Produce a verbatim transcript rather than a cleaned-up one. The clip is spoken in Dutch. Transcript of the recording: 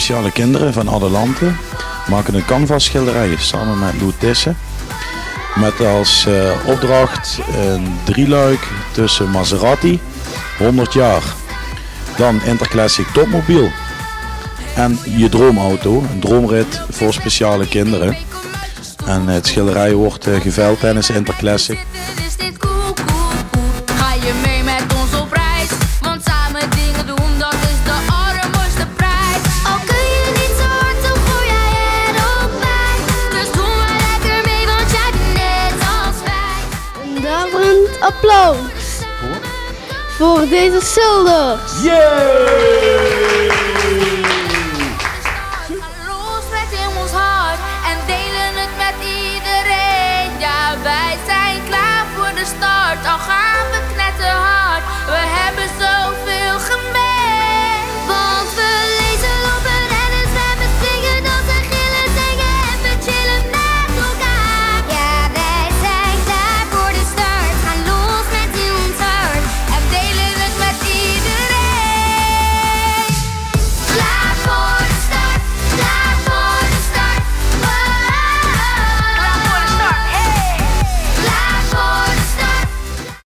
speciale kinderen van alle landen maken een canvas schilderij samen met Lou Tissen. Met als uh, opdracht een drieluik tussen Maserati, honderd jaar. Dan Interclassic Topmobiel. En je droomauto, een droomrit voor speciale kinderen. En het schilderij wordt uh, geveild tijdens Interclassic. Ga je mee met ons op reis? Want samen dingen doen, dat is de allermooiste prijs. Al kun je niet zo hard, zo gooi jij er ook bij. Dus doen we lekker mee, want jij bent net als wij. Een daverend applaus voor deze schilders. Yeah!